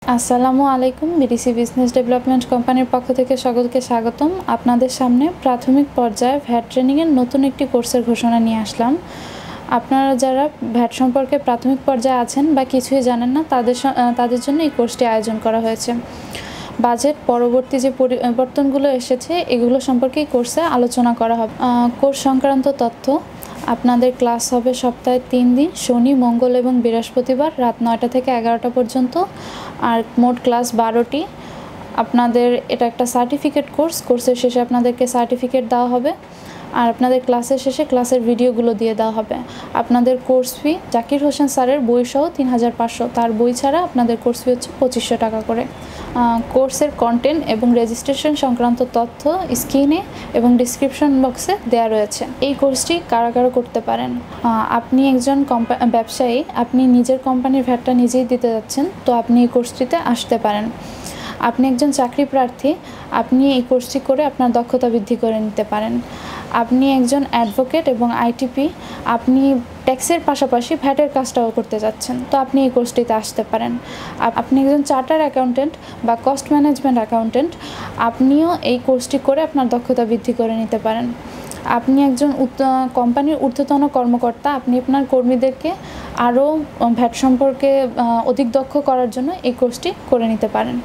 আসসালামু আলাইকুম। BDC business development কোম্পানির পক্ষ থেকে সকলকে স্বাগতম। আপনাদের সামনে প্রাথমিক পর্যায়ে ভ্যাট ট্রেনিংয়ের নতুন একটি কোর্সের ঘোষণা নিয়ে আসলাম। আপনারা যারা ভ্যাট সম্পর্কে প্রাথমিক পর্যায়ে আছেন বা কিছুই জানেন না, তাদের জন্য এই কোর্সটি আয়োজন করা হয়েছে। বাজেট পরবর্তী যে পরিবর্তনগুলো এসেছে এগুলো সম্পর্কে এই কোর্সে আলোচনা করা হবে। কোর্স সংক্রান্ত তথ্য: আপনাদের ক্লাস হবে সপ্তাহে 3 দিন, শনি, মঙ্গল এবং বৃহস্পতিবার রাত 9টা থেকে 11টা পর্যন্ত। আর মোট ক্লাস 12টি। আপনাদের এটা একটা সার্টিফিকেট কোর্স। কোর্সের শেষে আপনাদেরকে সার্টিফিকেট দেওয়া হবে, আর আপনাদের ক্লাসের শেষে ক্লাসের ভিডিওগুলো দিয়ে দেওয়া হবে। আপনাদের কোর্স ফি জাকির হোসেন স্যারের বই সহ 3500, তার বই ছাড়া আপনাদের কোর্স ফি হচ্ছে 2500 টাকা করে। কোর্সের কন্টেন্ট এবং রেজিস্ট্রেশন সংক্রান্ত তথ্য স্ক্রিনে এবং ডিসক্রিপশন বক্সে দেওয়া রয়েছে। এই কোর্সটি কারা কারা করতে পারেন? আপনি একজন ব্যবসায়ী, আপনি নিজের কোম্পানির ভ্যাটটা নিজেই দিতে যাচ্ছেন, তো আপনি এই কোর্সটিতে আসতে পারেন। আপনি একজন চাকরি প্রার্থী, আপনি এই কোর্সটি করে আপনার দক্ষতা বৃদ্ধি করে নিতে পারেন। আপনি একজন অ্যাডভোকেট এবং আইটিপি, আপনি ট্যাক্সের পাশাপাশি ভ্যাটের কাজটাও করতে যাচ্ছেন, তো আপনি এই কোর্সটিতে আসতে পারেন। আপনি একজন চার্টার অ্যাকাউন্টেন্ট বা কস্ট ম্যানেজমেন্ট অ্যাকাউন্টেন্ট, আপনিও এই কোর্সটি করে আপনার দক্ষতা বৃদ্ধি করে নিতে পারেন। আপনি একজন কোম্পানির ঊর্ধ্বতন কর্মকর্তা, আপনি আপনার কর্মীদেরকে আরও ভ্যাট সম্পর্কে অধিক দক্ষ করার জন্য এই কোর্সটি করে নিতে পারেন।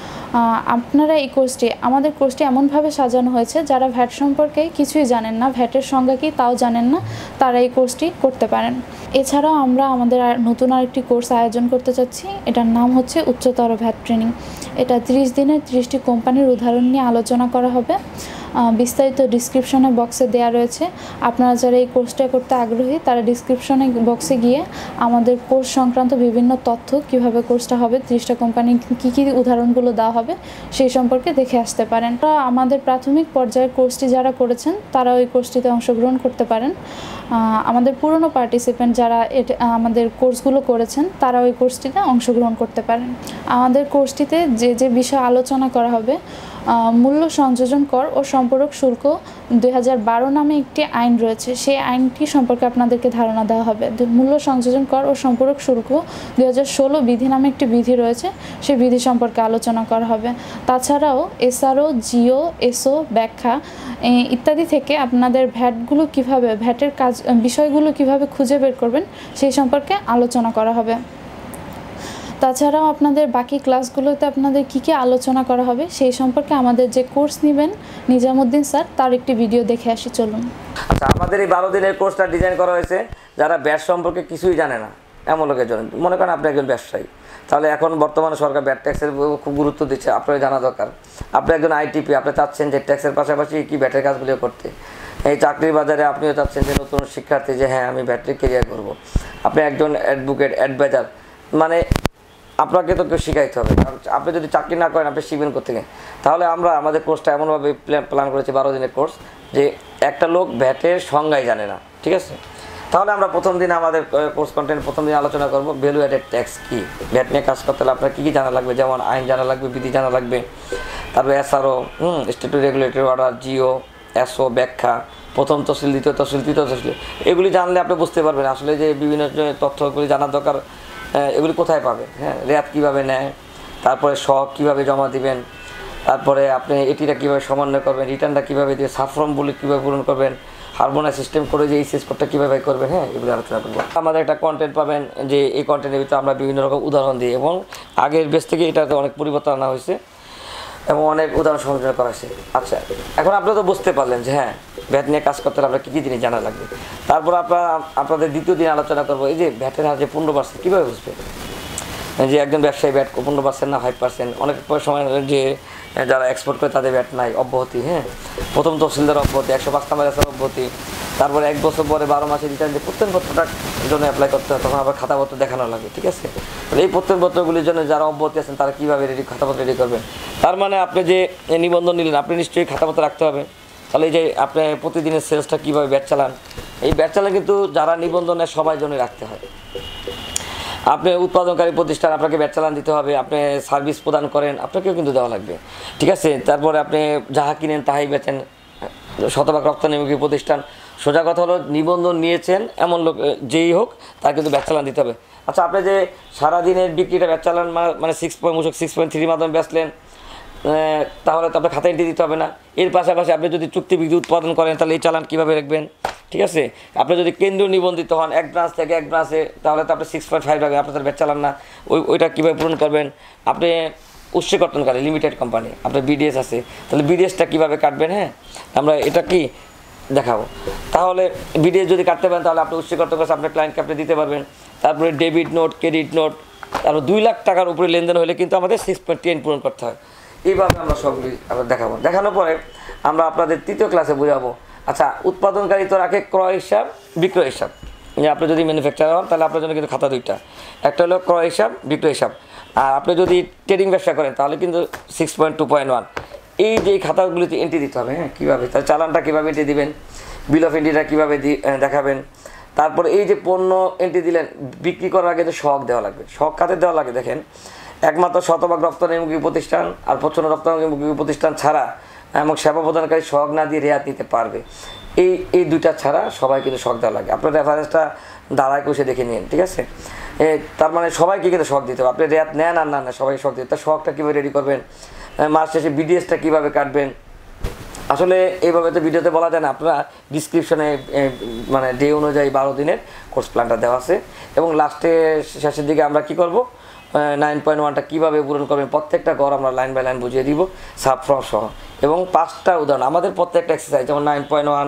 আপনারা এই কোর্সটি, আমাদের কোর্সটি এমনভাবে সাজানো হয়েছে যারা ভ্যাট সম্পর্কে কিছুই জানেন না, ভ্যাটের সংজ্ঞা কী তাও জানেন না, তারা এই কোর্সটি করতে পারেন। এছাড়াও আমরা আমাদের নতুন আরেকটি কোর্স আয়োজন করতে চাচ্ছি। এটার নাম হচ্ছে উচ্চতর ভ্যাট ট্রেনিং। এটা 30 দিনের 30টি কোম্পানির উদাহরণ নিয়ে আলোচনা করা হবে। বিস্তারিত ডিসক্রিপশনে বক্সে দেওয়া রয়েছে। আপনারা যারা এই কোর্সটা করতে আগ্রহী তারা ডিসক্রিপশনে বক্সে গিয়ে আমাদের কোর্স সংক্রান্ত বিভিন্ন তথ্য, কিভাবে কোর্সটা হবে, 30টা কোম্পানি কী কী উদাহরণগুলো দেওয়া হবে সেই সম্পর্কে দেখে আসতে পারেন। আমাদের প্রাথমিক পর্যায়ের কোর্সটি যারা করেছেন তারা ওই কোর্সটিতে অংশগ্রহণ করতে পারেন। আমাদের পুরনো পার্টিসিপেন্ট যারা আমাদের কোর্সগুলো করেছেন তারা ওই কোর্সটিতে অংশগ্রহণ করতে পারেন। আমাদের কোর্সটিতে যে বিষয় আলোচনা করা হবে, মূল্য সংযোজন কর ও সম্পূরক শুল্ক 2012 নামে একটি আইন রয়েছে, সেই আইনটি সম্পর্কে আপনাদেরকে ধারণা দেওয়া হবে। মূল্য সংযোজন কর ও সম্পূরক শুল্ক 2016 বিধি নামে একটি বিধি রয়েছে, সেই বিধি সম্পর্কে আলোচনা করা হবে। তাছাড়াও এসআরও, জিও, এসও, ব্যাখ্যা ইত্যাদি থেকে আপনাদের ভ্যাটগুলো কীভাবে, ভ্যাটের কাজ বিষয়গুলো কিভাবে খুঁজে বের করবেন সেই সম্পর্কে আলোচনা করা হবে। তাছাড়াও আপনাদের বাকি ক্লাসগুলোতে আপনাদের কী কী আলোচনা করা হবে সেই সম্পর্কে আমাদের যে কোর্স নেবেন নিজামুদ্দিন স্যার, তার একটি ভিডিও দেখে আসি, চলুন। আচ্ছা, আমাদের এই 12 দিনের কোর্সটা ডিজাইন করা হয়েছে যারা ভ্যাট সম্পর্কে কিছুই জানে না এমন লোকের জন্য। মনে করেন আপনি একজন ব্যবসায়ী, তাহলে এখন বর্তমানে সরকার ভ্যাট ট্যাক্সের খুব গুরুত্ব দিচ্ছে, আপনার জানা দরকার। আপনি একজন আইটিপি, আপনি চাচ্ছেন যে ট্যাক্সের পাশাপাশি কি ভ্যাটের কাজগুলো করতে। এই চাকরির বাজারে আপনিও চাচ্ছেন যে নতুন শিক্ষার্থী যে হ্যাঁ আমি ভ্যাটের কেরিয়ার করব। আপনি একজন অ্যাডভোকেট, অ্যাডভাইজার, মানে আপনাকে তো কেউ শিখাইতে হবে। কারণ আপনি যদি চাকরি না করেন আপনি শিখবেন কোথেকে? তাহলে আমরা আমাদের কোর্সটা এমনভাবে প্ল্যান করেছি, 12 দিনের কোর্স, যে একটা লোক ভ্যাটের সংজ্ঞাই জানে না, ঠিক আছে? তাহলে আমরা প্রথম দিন আমাদের কোর্স কন্টেন্ট প্রথম দিন আলোচনা করব ভ্যালু অ্যাডেড ট্যাক্স কী। ভ্যাট নিয়ে কাজ করতে হলে আপনার কী কী জানা লাগবে, যেমন আইন জানা লাগবে, বিধি জানা লাগবে, তারপরে SRO, statutory regulatory order, GO, SO, ব্যাখ্যা, প্রথম তহসিল, দ্বিতীয় তহসিল, তৃতীয় তহসিল, এগুলি জানলে আপনি বুঝতে পারবেন আসলে যে বিভিন্ন তথ্যগুলি জানার দরকার। এগুলি কোথায় পাবে, হ্যাঁ, রেয়াত কীভাবে নেয়, তারপরে শখ কীভাবে জমা দিবেন, তারপরে আপনি এটিটা কীভাবে সমন্বয় করবেন, রিটার্নটা কীভাবে দিয়ে সাবফর্মগুলি কীভাবে পূরণ করবেন, হারমোনাইজ সিস্টেম করে যে এই সিস কোডটা কীভাবে করবেন, হ্যাঁ, এগুলো আলোচনা করবো। আমাদের একটা কন্টেন্ট পাবেন যে এই কন্টেন্টের ভিতরে আমরা বিভিন্ন রকম উদাহরণ দিই, এবং আগের বেস থেকে এটাতে অনেক পরিবর্তন আনা হয়েছে এবং অনেক উদাহরণ সংযোজন করা হয়েছে। আচ্ছা, এখন আপনারা তো বুঝতে পারলেন যে হ্যাঁ ভ্যাট নিয়ে কাজ করতে হলে আপনার কী কী জিনিস জানা লাগবে। তারপর আপনাদের দ্বিতীয় দিন আলোচনা করবো এই যে ভ্যাটের হার যে 15% কীভাবে বুঝবে, যে একজন ব্যবসায়ী ভ্যাট 15% না 5%, অনেক সময় যে যারা এক্সপোর্ট করে তাদের ভ্যাট নাই, অব্যাহতি, হ্যাঁ, প্রথম তহসিলদার অব্যাহতি, 105 নাম্বার অব্যাহতি, তারপরে 1 বছর পরে 12 মাসে রিটার্ন যে প্রত্যয়নপত্রটার জন্য অ্যাপ্লাই করতে হয়, তখন আবার খাতাপত্র দেখানো লাগে, ঠিক আছে? তাহলে এই প্রত্যয়নপত্রগুলির জন্য যারা অব্যাহতি আছেন তারা কীভাবে খাতাপত্র রেডি করবেন। তার মানে আপনি যে নিবন্ধন নিলেন আপনি নিশ্চয়ই খাতাপত্র রাখতে হবে। তাহলে এই যে আপনি প্রতিদিনের সেলসটা কীভাবে ব্যাট চালান, এই ব্যাট চালান কিন্তু যারা নিবন্ধনের সবাই জন্য রাখতে হয়। আপনি উৎপাদনকারী প্রতিষ্ঠান, আপনাকে ব্যাট চালান দিতে হবে। আপনি সার্ভিস প্রদান করেন, আপনাকেও কিন্তু দেওয়া লাগবে, ঠিক আছে? তারপরে আপনি যাহা কিনেন তাহাই বেচেন, শতভাগ রপ্তানিমুখী প্রতিষ্ঠান, সোজা কথা হলো নিবন্ধন নিয়েছেন এমন লোক যেই হোক তার কিন্তু ব্যাচ চালান দিতে হবে। আচ্ছা, আপনি যে সারাদিনের বিক্রিটা ব্যাচ চালান মানে 6.3 মাধ্যমে বেচলেন, তাহলে তো আপনার খাতা এন্ট্রি দিতে হবে না। এর পাশাপাশি আপনি যদি চুক্তি বিক্রি উৎপাদন করেন তাহলে এই চালান কীভাবে রাখবেন? ঠিক আছে, আপনি যদি কেন্দ্রীয় নিবন্ধিত হন এক ব্রাঞ্চ থেকে এক ব্রাঞ্চে, তাহলে তো আপনি 6.5 রাখবেন, আপনার তার ব্যাচ চালান না, ওইটা কীভাবে পূরণ করবেন? আপনি উৎসকর্তনকারী লিমিটেড কোম্পানি, আপনার বিডিএস আছে, তাহলে বিডিএসটা কীভাবে কাটবেন? হ্যাঁ, আমরা এটা কি দেখাবো। তাহলে বিডিএস যদি কাটতে পারেন তাহলে আপনি উৎসকর্তন কাছে আপনার ক্লায়েন্টকে আপনি দিতে পারবেন। তারপরে ডেবিট নোট, ক্রেডিট নোট, তারপর 2 লাখ টাকার উপরে লেনদেন হলে কিন্তু আমাদের 6.10 পূরণ করতে হয়। এইভাবে আমরা সবগুলি আমরা দেখাবো। দেখানোর পরে আমরা আপনাদের 3য় ক্লাসে বোঝাবো। আচ্ছা, উৎপাদনকারী তো রাখে ক্রয় হিসাব, বিক্রয় হিসাব। যে আপনি যদি ম্যানুফ্যাকচারার হন তাহলে আপনার জন্য কিন্তু খাতা 2টা, একটা হলো ক্রয় হিসাব, বিক্রয় হিসাব। আর আপনি যদি ট্রেডিং ব্যবসা করেন তাহলে কিন্তু 6.2.1। এই যে খাতাগুলিতে এন্ট্রি দিতে হবে। হ্যাঁ, কীভাবে? তাহলে চালানটা কীভাবে এন্ট্রি দিবেন, বিল অফ এন্ট্রিটা কীভাবে দেখাবেন। তারপর এই যে পণ্য এন্ট্রি দিলেন, বিক্রি করার আগে যে শখ দেওয়া লাগবে। শখ খাতে দেওয়া লাগে দেখেন, একমাত্র শতভাগ রপ্তানিমুখী প্রতিষ্ঠান আর প্রচ্ছন্ন রপ্তানিমুখী প্রতিষ্ঠান ছাড়া এবং সেবা প্রদানকারী শখ না দিয়ে রেয়াত নিতে পারবে। এই 2টা ছাড়া সবাই কিন্তু শখ দেওয়া লাগে। আপনার রেফারেন্সটা দাঁড়ায় কষে দেখে নিন, ঠিক আছে? তার মানে সবাইকে কিন্তু শখ দিতে হবে। আপনি রেয়াত নেন আর না সবাইকে শখ দিতে। তার শখটা কীভাবে রেডি করবেন, মাস শেষে বিডিএসটা কীভাবে কাটবেন। আসলে এইভাবে তো ভিডিওতে বলা যায় না। আপনারা ডিসক্রিপশনে মানে ডে অনুযায়ী 12 দিনের কোর্স প্ল্যানটা দেওয়া আছে, এবং শেষের দিকে আমরা কি করব, 9.1টা কীভাবে পূরণ করবেন প্রত্যেকটা ঘর আমরা লাইন বাই লাইন বুঝিয়ে দিব, সাবফর্ম সহ, এবং 5টা উদাহরণ আমাদের প্রত্যেকটা এক্সারসাইজ, যেমন 9.1,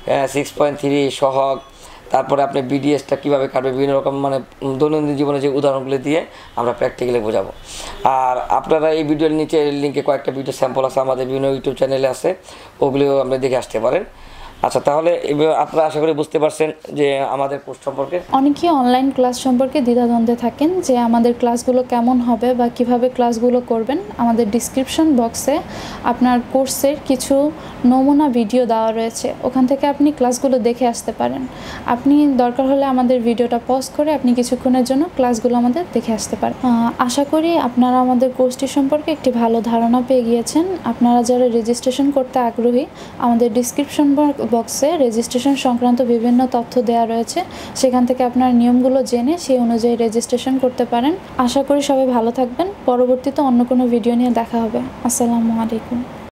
6.3 সহগ, তারপরে আপনি বিডিএসটা কীভাবে কাটবে, বিভিন্ন রকম মানে দৈনন্দিন জীবনে যে উদাহরণগুলি দিয়ে আমরা প্র্যাকটিক্যালি বোঝাবো। আর আপনারা এই ভিডিওর নিচে লিঙ্কে কয়েকটা ভিডিও স্যাম্পল আছে, আমাদের বিভিন্ন ইউটিউব চ্যানেলে আছে, ওগুলিও আপনি দেখে আসতে পারেন। আচ্ছা, তাহলে আপনারা আশা করি বুঝতে পারছেন যে আমাদের কোর্স সম্পর্কে। অনেকেই অনলাইন ক্লাস সম্পর্কে দ্বিধাদ্বন্দ্বে থাকেন যে আমাদের ক্লাসগুলো কেমন হবে বা কিভাবে ক্লাসগুলো করবেন। আমাদের ডিসক্রিপশন বক্সে আপনার কোর্সের কিছু নমুনা ভিডিও দেওয়া রয়েছে, ওখান থেকে আপনি ক্লাসগুলো দেখে আসতে পারেন। আপনি দরকার হলে আমাদের ভিডিওটা পজ করে আপনি কিছুক্ষণের জন্য ক্লাসগুলো আমাদের দেখে আসতে পারেন। আশা করি আপনারা আমাদের কোর্সটি সম্পর্কে একটি ভালো ধারণা পেয়ে গিয়েছেন। আপনারা যারা রেজিস্ট্রেশন করতে আগ্রহী, আমাদের ডিসক্রিপশন বক্সে রেজিস্ট্রেশন সংক্রান্ত বিভিন্ন তথ্য দেওয়া রয়েছে, সেখান থেকে আপনার নিয়মগুলো জেনে সেই অনুযায়ী রেজিস্ট্রেশন করতে পারেন। আশা করি সবাই ভালো থাকবেন। পরবর্তীতে অন্য কোনো ভিডিও নিয়ে দেখা হবে। আসসালামু আলাইকুম।